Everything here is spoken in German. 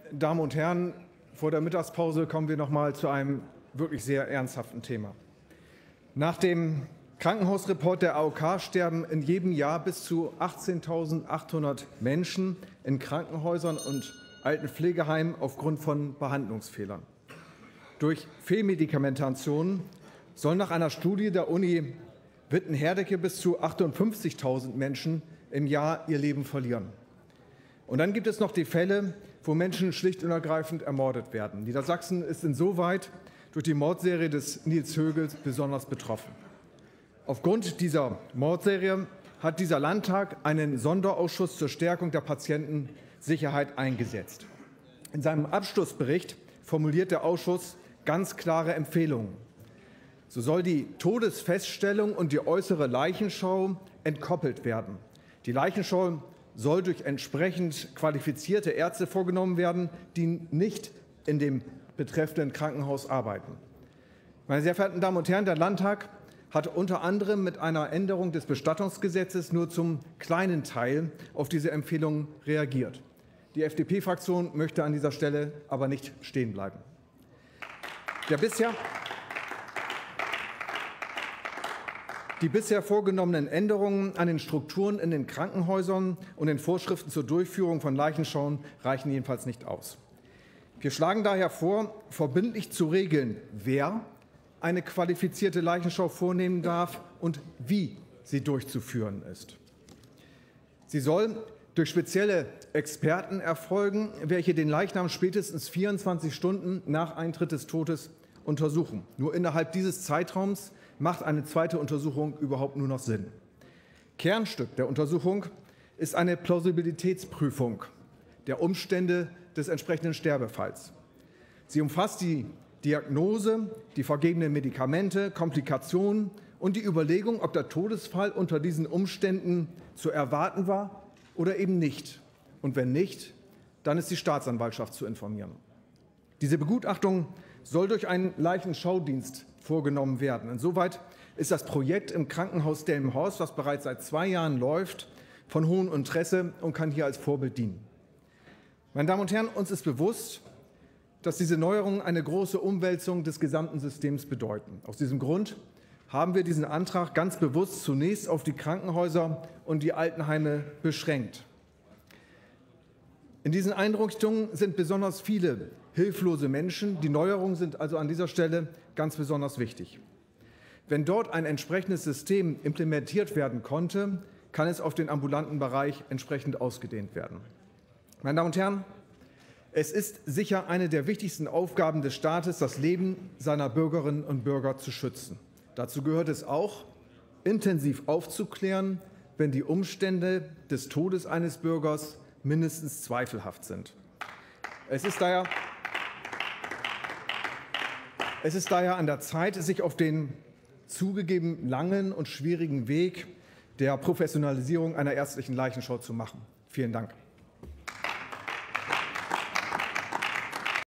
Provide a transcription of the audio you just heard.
Damen und Herren, vor der Mittagspause kommen wir noch mal zu einem wirklich sehr ernsthaften Thema. Nach dem Krankenhausreport der AOK sterben in jedem Jahr bis zu 18.800 Menschen in Krankenhäusern und Altenpflegeheimen aufgrund von Behandlungsfehlern. Durch Fehlmedikamentation sollen nach einer Studie der Uni Witten-Herdecke bis zu 58.000 Menschen im Jahr ihr Leben verlieren. Und dann gibt es noch die Fälle, wo Menschen schlicht und ergreifend ermordet werden. Niedersachsen ist insoweit durch die Mordserie des Nils Högel besonders betroffen. Aufgrund dieser Mordserie hat dieser Landtag einen Sonderausschuss zur Stärkung der Patientensicherheit eingesetzt. In seinem Abschlussbericht formuliert der Ausschuss ganz klare Empfehlungen. So soll die Todesfeststellung und die äußere Leichenschau entkoppelt werden. Die Leichenschau soll durch entsprechend qualifizierte Ärzte vorgenommen werden, die nicht in dem betreffenden Krankenhaus arbeiten. Meine sehr verehrten Damen und Herren, der Landtag hat unter anderem mit einer Änderung des Bestattungsgesetzes nur zum kleinen Teil auf diese Empfehlungen reagiert. Die FDP-Fraktion möchte an dieser Stelle aber nicht stehen bleiben. Die bisher vorgenommenen Änderungen an den Strukturen in den Krankenhäusern und den Vorschriften zur Durchführung von Leichenschauen reichen jedenfalls nicht aus. Wir schlagen daher vor, verbindlich zu regeln, wer eine qualifizierte Leichenschau vornehmen darf und wie sie durchzuführen ist. Sie soll durch spezielle Experten erfolgen, welche den Leichnam spätestens 24 Stunden nach Eintritt des Todes untersuchen. Nur innerhalb dieses Zeitraums macht eine zweite Untersuchung überhaupt nur noch Sinn. Kernstück der Untersuchung ist eine Plausibilitätsprüfung der Umstände des entsprechenden Sterbefalls. Sie umfasst die Diagnose, die vergebenen Medikamente, Komplikationen und die Überlegung, ob der Todesfall unter diesen Umständen zu erwarten war oder eben nicht. Und wenn nicht, dann ist die Staatsanwaltschaft zu informieren. Diese Begutachtung soll durch einen Leichenschaudienst vorgenommen werden. Insoweit ist das Projekt im Krankenhaus Delmenhorst, das bereits seit 2 Jahren läuft, von hohem Interesse und kann hier als Vorbild dienen. Meine Damen und Herren, uns ist bewusst, dass diese Neuerungen eine große Umwälzung des gesamten Systems bedeuten. Aus diesem Grund haben wir diesen Antrag ganz bewusst zunächst auf die Krankenhäuser und die Altenheime beschränkt. In diesen Einrichtungen sind besonders viele hilflose Menschen. Die Neuerungen sind also an dieser Stelle ganz besonders wichtig. Wenn dort ein entsprechendes System implementiert werden konnte, kann es auf den ambulanten Bereich entsprechend ausgedehnt werden. Meine Damen und Herren, es ist sicher eine der wichtigsten Aufgaben des Staates, das Leben seiner Bürgerinnen und Bürger zu schützen. Dazu gehört es auch, intensiv aufzuklären, wenn die Umstände des Todes eines Bürgers mindestens zweifelhaft sind. Es ist daher an der Zeit, sich auf den zugegeben langen und schwierigen Weg der Professionalisierung einer ärztlichen Leichenschau zu machen. Vielen Dank.